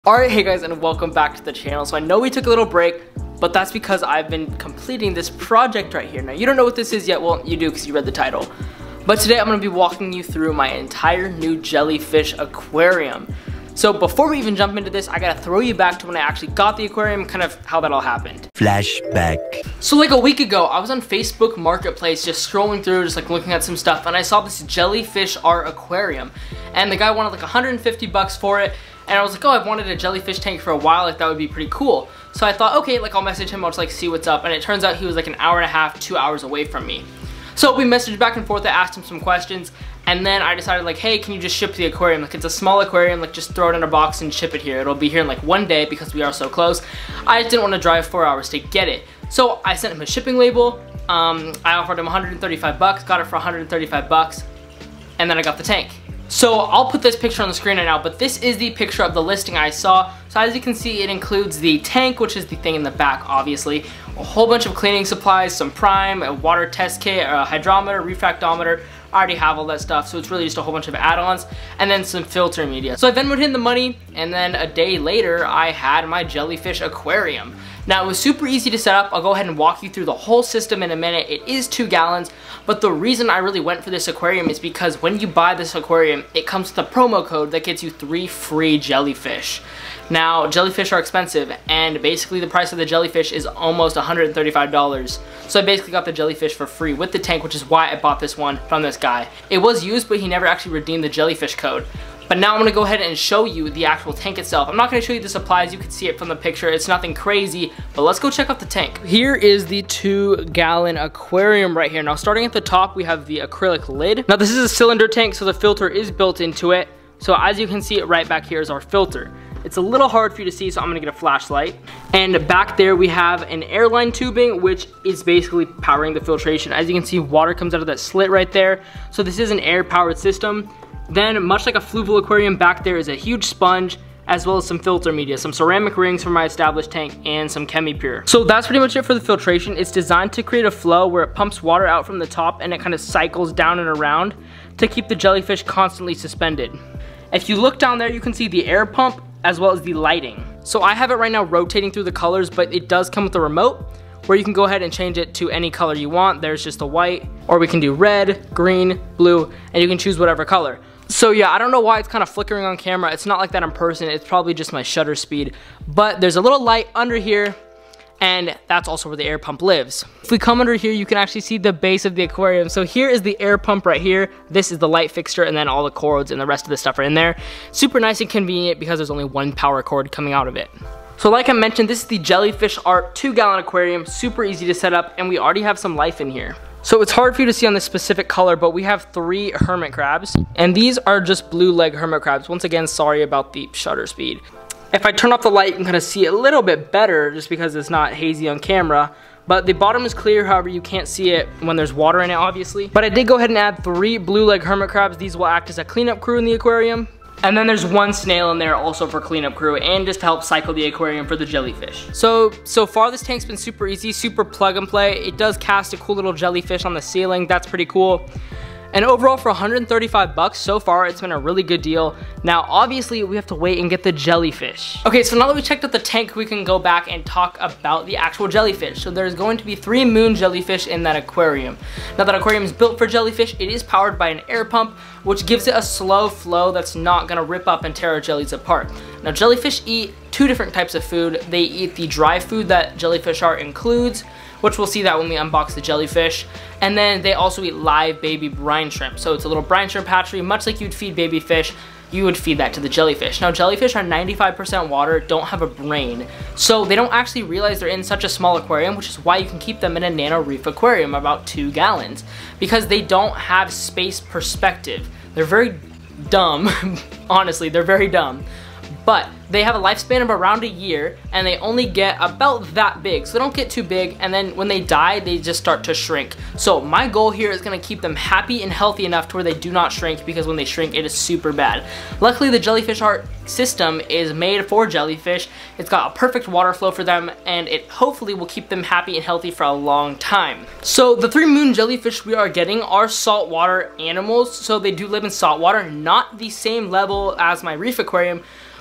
Alright, hey guys, and welcome back to the channel. So I know we took a little break, but that's because I've been completing this project right here. Now, you don't know what this is yet. Well, you do because you read the title. But today I'm going to be walking you through my entire new jellyfish aquarium. So before we even jump into this, I gotta throw you back to when I actually got the aquarium, kind of how that all happened. Flashback. So like a week ago, I was on Facebook Marketplace just scrolling through, just like looking at some stuff, and I saw this jellyfish art aquarium. And the guy wanted like 150 bucks for it. And I was like, oh, I've wanted a jellyfish tank for a while, like that would be pretty cool. So I thought, okay, like I'll message him, I'll just like see what's up. And it turns out he was like an hour and a half, 2 hours away from me. So we messaged back and forth, I asked him some questions, and then I decided like, hey, can you just ship the aquarium? Like it's a small aquarium, like just throw it in a box and ship it here. It'll be here in like one day because we are so close. I just didn't want to drive 4 hours to get it. So I sent him a shipping label. I offered him 135 bucks, got it for 135 bucks, and then I got the tank. So I'll put this picture on the screen right now, but this is the picture of the listing I saw. So as you can see, it includes the tank, which is the thing in the back, obviously, a whole bunch of cleaning supplies, some prime, a water test kit, a hydrometer, refractometer. I already have all that stuff, so it's really just a whole bunch of add-ons, and then some filter media. So I Venmoed him the money, and then a day later, I had my jellyfish aquarium. Now, it was super easy to set up. I'll go ahead and walk you through the whole system in a minute. It is 2 gallons, but the reason I really went for this aquarium is because when you buy this aquarium, it comes with a promo code that gets you 3 free jellyfish. Now, jellyfish are expensive, and basically the price of the jellyfish is almost $135. So I basically got the jellyfish for free with the tank, which is why I bought this one from this guy. It was used, but he never actually redeemed the jellyfish code. But now I'm gonna go ahead and show you the actual tank itself. I'm not gonna show you the supplies, you can see it from the picture. It's nothing crazy, but let's go check out the tank. Here is the 2-gallon aquarium right here. Now starting at the top, we have the acrylic lid. Now this is a cylinder tank, so the filter is built into it. So as you can see, it right back here is our filter. It's a little hard for you to see, so I'm gonna get a flashlight. And back there we have an airline tubing, which is basically powering the filtration. As you can see, water comes out of that slit right there. So this is an air-powered system. Then, much like a fluval aquarium, back there is a huge sponge, as well as some filter media, some ceramic rings from my established tank, and some ChemiPure. So that's pretty much it for the filtration. It's designed to create a flow where it pumps water out from the top and it kind of cycles down and around to keep the jellyfish constantly suspended. If you look down there, you can see the air pump as well as the lighting. So I have it right now rotating through the colors, but it does come with a remote where you can go ahead and change it to any color you want. There's just a white, or we can do red, green, blue, and you can choose whatever color. So yeah, I don't know why it's kind of flickering on camera. It's not like that in person. It's probably just my shutter speed. But there's a little light under here, and that's also where the air pump lives. If we come under here, you can actually see the base of the aquarium. So here is the air pump right here. This is the light fixture, and then all the cords and the rest of the stuff are in there. Super nice and convenient because there's only one power cord coming out of it. So like I mentioned, this is the Jellyfish Art 2-gallon aquarium. Super easy to set up, and we already have some life in here. So it's hard for you to see on this specific color, but we have 3 hermit crabs, and these are just blue leg hermit crabs. Once again, sorry about the shutter speed. If I turn off the light, you can kind of see it a little bit better just because it's not hazy on camera, but the bottom is clear. However, you can't see it when there's water in it, obviously. But I did go ahead and add 3 blue leg hermit crabs. These will act as a cleanup crew in the aquarium. And then there's 1 snail in there also for cleanup crew and just to help cycle the aquarium for the jellyfish. So far this tank's been super easy, super plug and play. It does cast a cool little jellyfish on the ceiling. That's pretty cool. And overall for 135 bucks, so far it's been a really good deal. Now obviously we have to wait and get the jellyfish. Okay, so now that we checked out the tank, we can go back and talk about the actual jellyfish. So there's going to be 3 moon jellyfish in that aquarium. Now that aquarium is built for jellyfish. It is powered by an air pump, which gives it a slow flow that's not gonna rip up and tear our jellies apart. Now jellyfish eat 2 different types of food. They eat the dry food that Jellyfish Art includes, which we'll see that when we unbox the jellyfish. And then they also eat live baby brine shrimp. So it's a little brine shrimp hatchery, much like you'd feed baby fish, you would feed that to the jellyfish. Now jellyfish are 95% water, don't have a brain, so they don't actually realize they're in such a small aquarium, which is why you can keep them in a nano reef aquarium about 2 gallons, because they don't have space perspective. They're very dumb, honestly, they're very dumb. But they have a lifespan of around a year, and they only get about that big, so they don't get too big, and then when they die, they just start to shrink. So my goal here is gonna keep them happy and healthy enough to where they do not shrink, because when they shrink, it is super bad. Luckily, the Jellyfish Art system is made for jellyfish. It's got a perfect water flow for them, and it hopefully will keep them happy and healthy for a long time. So the 3 moon jellyfish we are getting are saltwater animals, so they do live in saltwater, not the same level as my reef aquarium,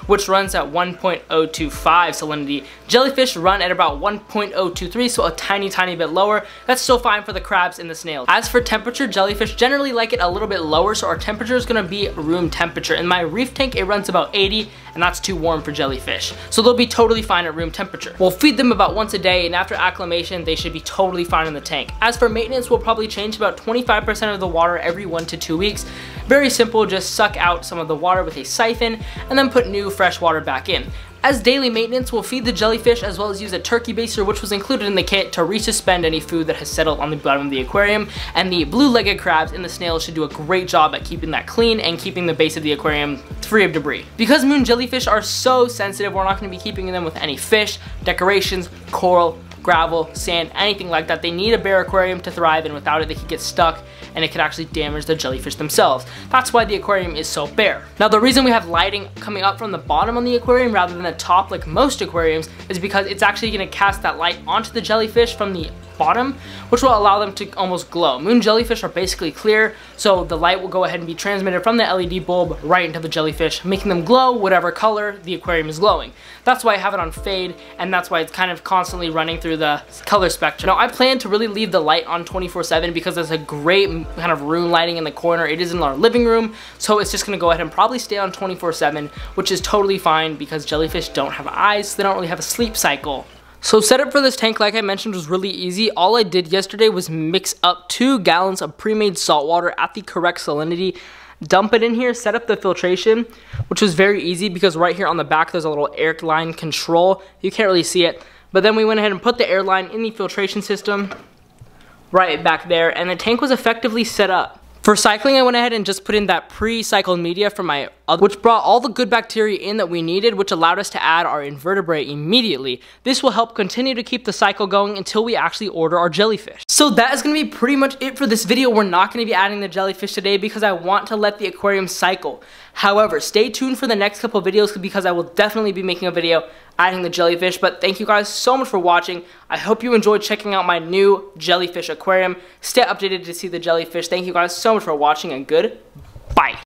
which runs at 1.025 salinity. Jellyfish run at about 1.023, so a tiny bit lower. That's still fine for the crabs and the snails. As for temperature, jellyfish generally like it a little bit lower, so our temperature is gonna be room temperature. In my reef tank, it runs about 80, and that's too warm for jellyfish. So they'll be totally fine at room temperature. We'll feed them about once a day, and after acclimation, they should be totally fine in the tank. As for maintenance, we'll probably change about 25% of the water every 1 to 2 weeks. Very simple, just suck out some of the water with a siphon, and then put new fresh water back in. As daily maintenance, we'll feed the jellyfish as well as use a turkey baster, which was included in the kit to resuspend any food that has settled on the bottom of the aquarium. And the blue-legged crabs and the snails should do a great job at keeping that clean and keeping the base of the aquarium free of debris. Because moon jellyfish are so sensitive, we're not going to be keeping them with any fish, decorations, coral, gravel, sand, anything like that. They need a bare aquarium to thrive, and without it they could get stuck and it could actually damage the jellyfish themselves. That's why the aquarium is so bare. Now the reason we have lighting coming up from the bottom on the aquarium rather than the top like most aquariums is because it's actually going to cast that light onto the jellyfish from the bottom, which will allow them to almost glow. Moon jellyfish are basically clear, so the light will go ahead and be transmitted from the LED bulb right into the jellyfish, making them glow whatever color the aquarium is glowing. That's why I have it on fade, and that's why it's kind of constantly running through the color spectrum. Now I plan to really leave the light on 24/7 because there's a great kind of room lighting in the corner. It is in our living room, so it's just gonna go ahead and probably stay on 24/7, which is totally fine because jellyfish don't have eyes, so they don't really have a sleep cycle. So setup for this tank, like I mentioned, was really easy. All I did yesterday was mix up 2 gallons of pre-made salt water at the correct salinity, dump it in here, set up the filtration, which was very easy because right here on the back there's a little air line control. You can't really see it, but then we went ahead and put the air line in the filtration system right back there, and the tank was effectively set up. For cycling, I went ahead and just put in that pre-cycled media from my other, which brought all the good bacteria in that we needed, which allowed us to add our invertebrate immediately. This will help continue to keep the cycle going until we actually order our jellyfish. So that is going to be pretty much it for this video. We're not going to be adding the jellyfish today because I want to let the aquarium cycle. However, stay tuned for the next couple videos because I will definitely be making a video adding the jellyfish. But thank you guys so much for watching. I hope you enjoyed checking out my new jellyfish aquarium. Stay updated to see the jellyfish. Thank you guys so much for watching, and goodbye.